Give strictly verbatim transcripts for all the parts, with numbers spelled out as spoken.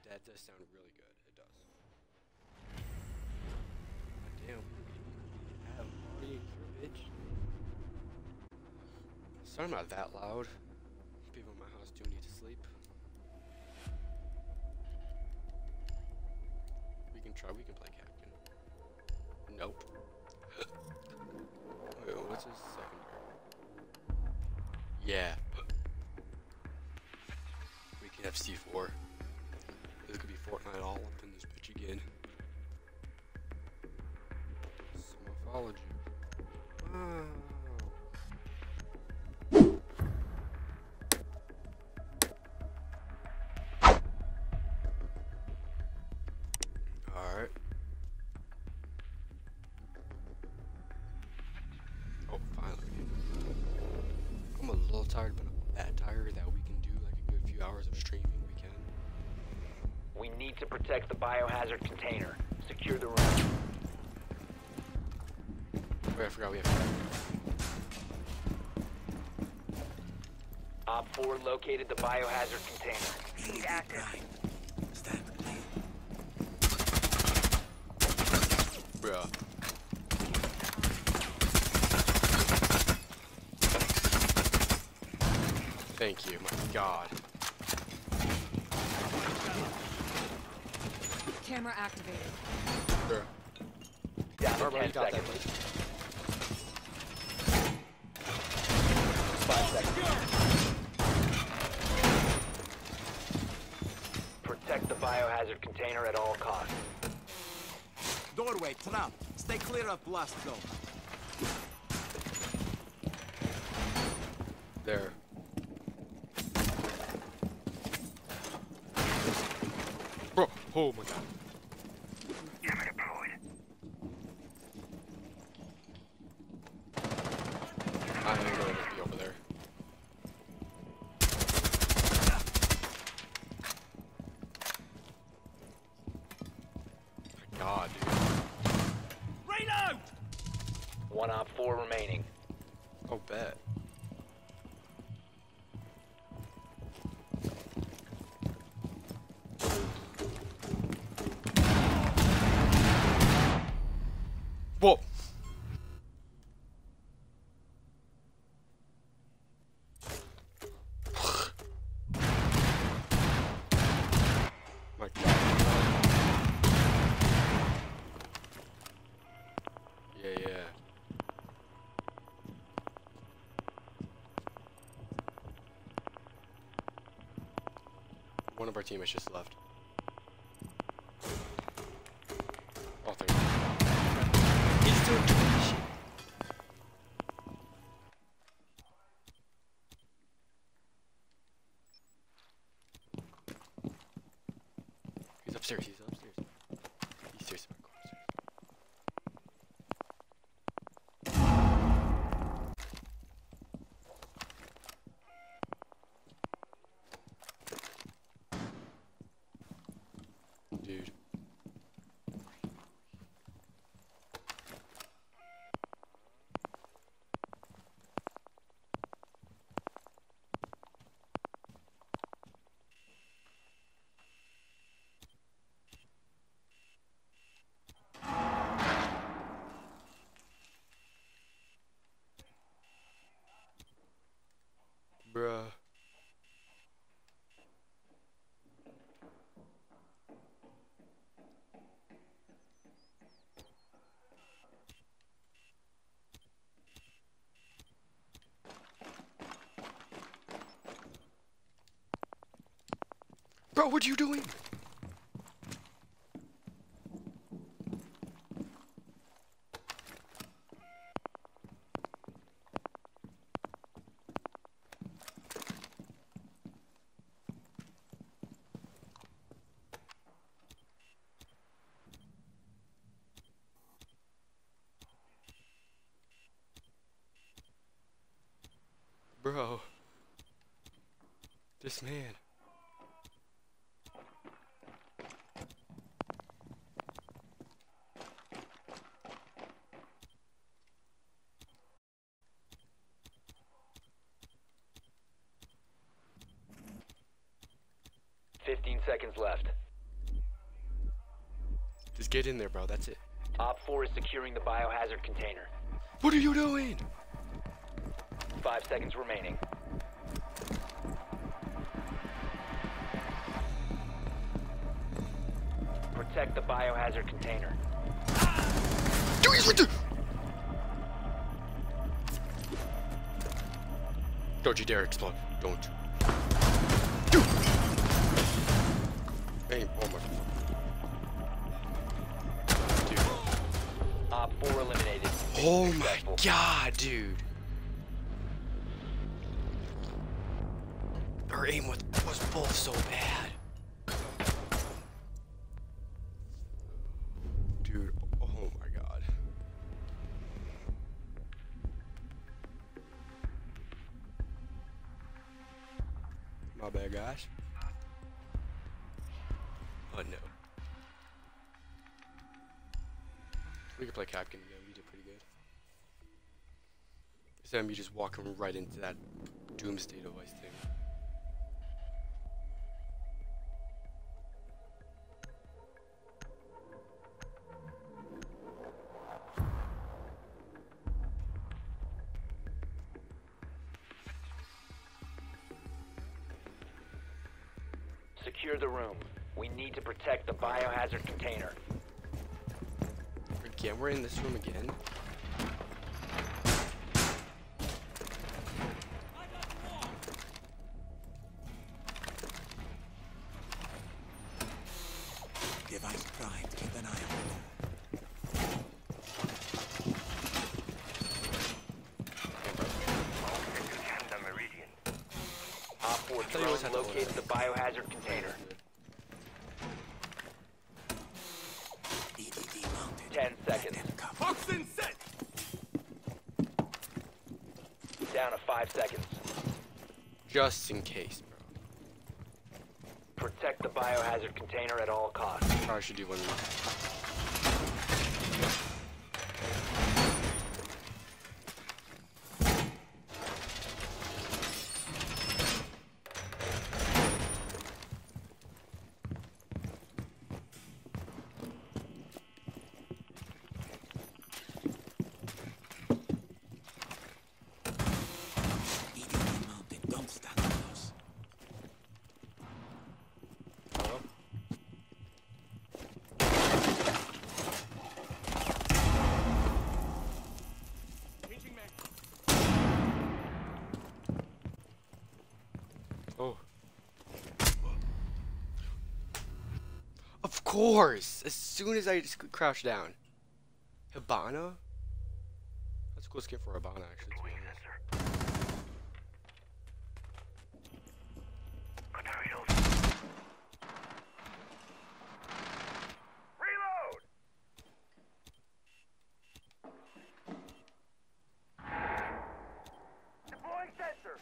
That does sound really good. It does. God damn. I have already here, bitch. So I'm not that loud. People in my house do need to sleep. We can try. We can play captain. Nope. Wait, what's his secondary? Yeah. We can have C four. This could be Fortnite all up in this bitch again. Morphology. Wow. Alright. Oh, finally. I'm a little tired, but not that tired that we can do like a good few hours of streaming. We can. We need to protect the biohazard container. Secure the room. Wait, I forgot we have. Op four located the biohazard container. Lead active. Stand clear. Bruh. Thank you, my god. Camera activated. Bruh. Down to Alright, ten you got that, seconds. buddy. Five seconds. Protect the biohazard container at all costs. Doorway, trap. Stay clear of blast zone. There. Bro, oh my god. Camera deployed. I ain't gonna be over there. My god, dude. Reload! One op four remaining. Oh, bet. Whoa! My god. Yeah, yeah. One of our teammates just left. Oh, thank you. He's still doing shit. He's upstairs, he's upstairs. He's stairs in my corner. Dude. Bruh. Bro, what you doing? Bro. This man. Fifteen seconds left. Just get in there, bro. That's it. Op four is securing the biohazard container. What are you doing? Five seconds remaining. Protect the biohazard container. Dude, he's right there. Don't you dare explode. Don't. Dude. Hey, oh my fuck. Dude. Op four eliminated. Oh my Successful. god, dude. Our aim was, was both so bad. Dude, oh my god. My bad, guys. Oh no. We could play Capcom again. We did pretty good. Instead of me just walking right into that doomsday device thing. Secure the room. We need to protect the biohazard container. Again, we're in this room again. Device primed. Keep an eye Op four thought you always drone had to located hold the biohazard container. on. E D D mounted. Ten seconds. Hooks in set. Down to five seconds. Just in case, bro. Protect the biohazard container at all costs. Probably should do one more. E D D mounted. Don't stand close. Hello? Oh. Of course! As soon as I just crouch down. Hibana? That's a cool skin for Hibana, actually. To be honest. Reload! Deploying sensor.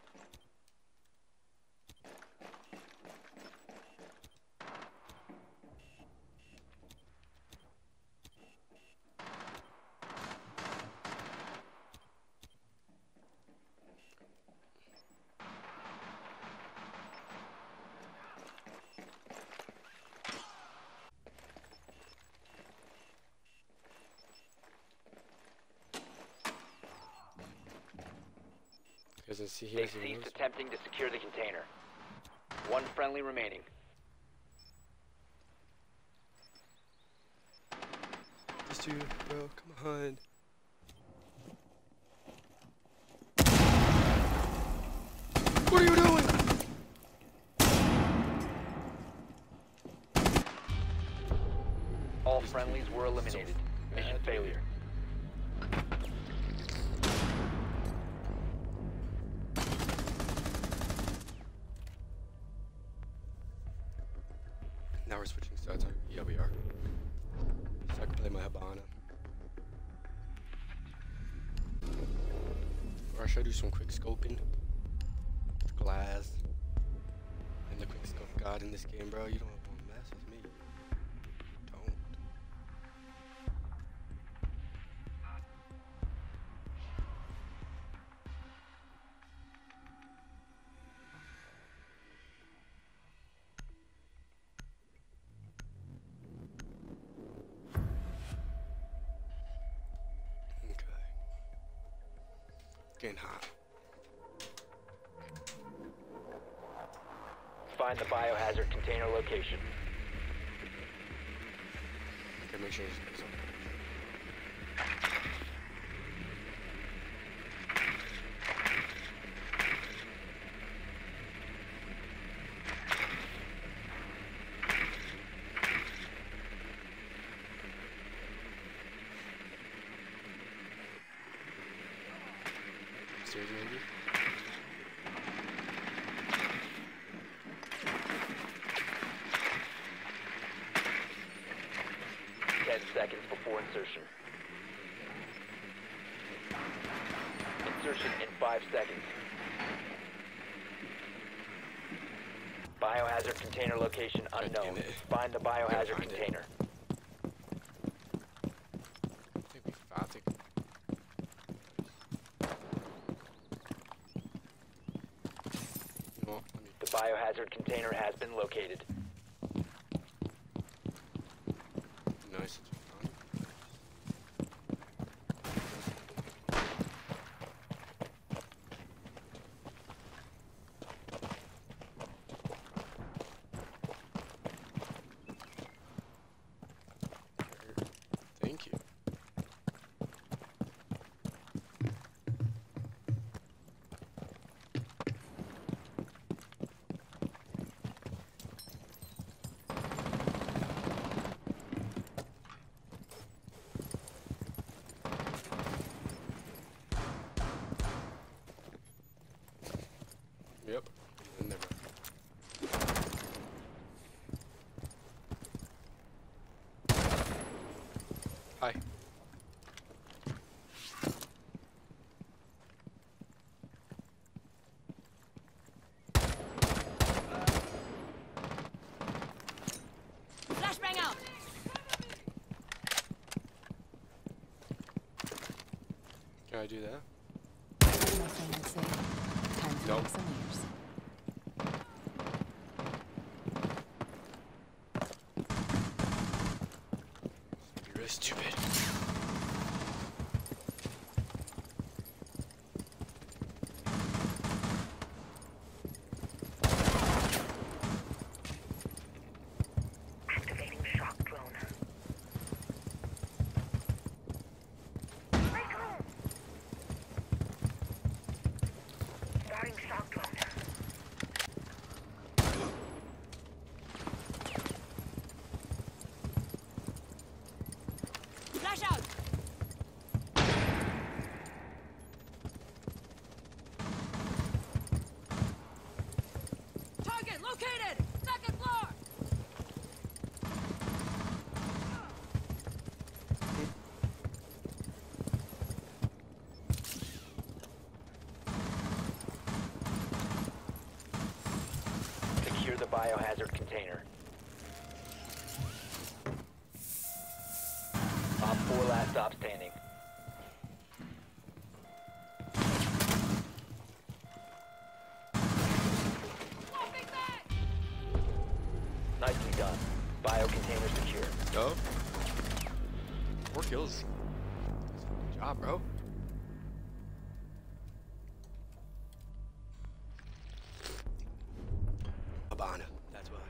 Because I see They here's ceased the attempting to secure the container. One friendly remaining. These two, bro, come on. What are you doing? All friendlies were eliminated. Mission bad. failure. Now we're switching sides. Are- Yeah, we are. So I can play my Hibana. Or should I do some quick scoping? With glass. And the quick scope god in this game, bro. You don't want to mess with me. Don't. getting hot. Find the biohazard container location. Okay, make sure there's something. Stairs maybe? Ten seconds before insertion. Insertion in five seconds. Biohazard container location God unknown. damn it. Find the biohazard find it. container. I think we found it. You know what? Let me. The biohazard container has been located. Nice. Thank you. Yep. And never. Hi. Flashbang out! Can I do that? Nothing I'd say. Time to Nope. make some ears. You're really stupid. Activating shock drone. Starting shock drone. Flash out! Target located! Second floor! Secure the biohazard container. Op four last stop standing. Swapping back! Nicely done. Bio container secure. Go. Four kills. Good job, bro. Habana. That's why.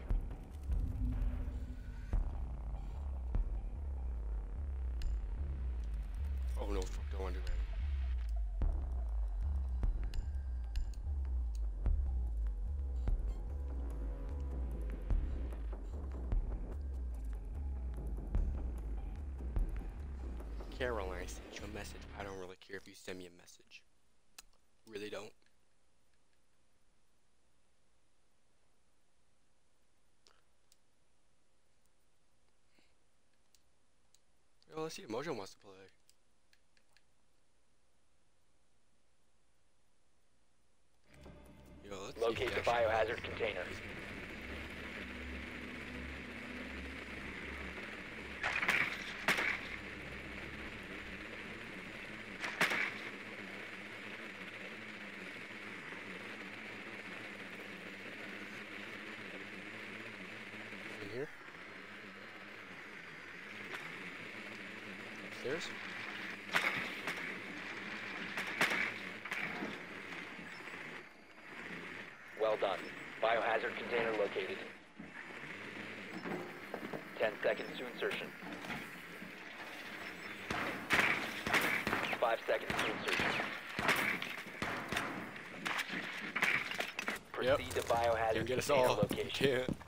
Oh no, fuck, don't want to do that. Caroline, I sent you a message. I don't really care if you send me a message. Really don't. Well, let's see if Mojo wants to play. Yo, let's see if Locate he the actually- biohazard container. In here? Upstairs? Well done. Biohazard container located. Ten seconds to insertion. Five seconds to insertion. Yep. Proceed to biohazard Can't get us container all. location. Can't.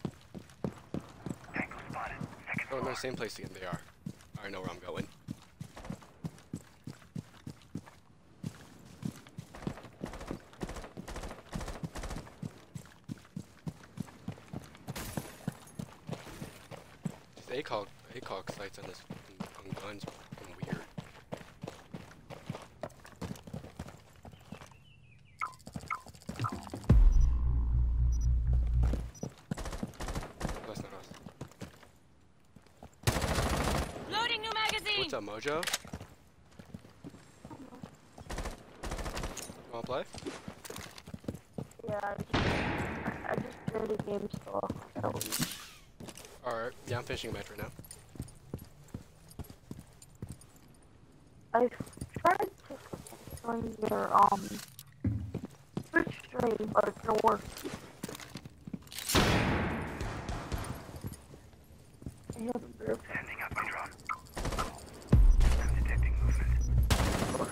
Oh, no, same place again. They are. I already know where I'm going. Just ACOG, ACOG sights on this fucking on guns fucking weird. That's not us. Loading new magazine! What's up, Mojo? Wanna play? Yeah, I just, I just did a game stall. That was Alright, yeah, I'm finishing a match right now. I tried to join your um Twitch stream, but it didn't work. I haven't been. Standing up on drone. I'm detecting movement.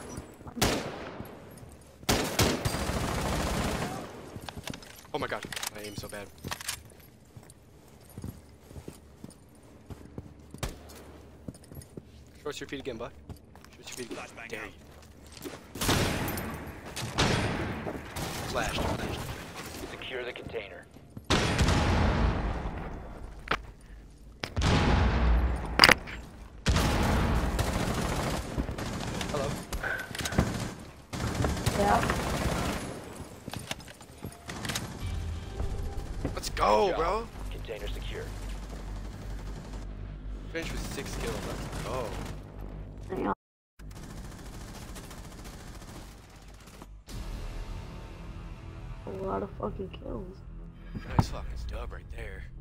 Oh my god, my aim's so bad. Show us your feet again, bud. Show us your feet again. Flashbang Dare out. you. Flashed, flashed. Secure the container. Hello. Yeah. Let's go, Good job. bro. Container secure. Finish with six kills. Let's go. Yeah. A lot of fucking kills. Nice fucking dub right there.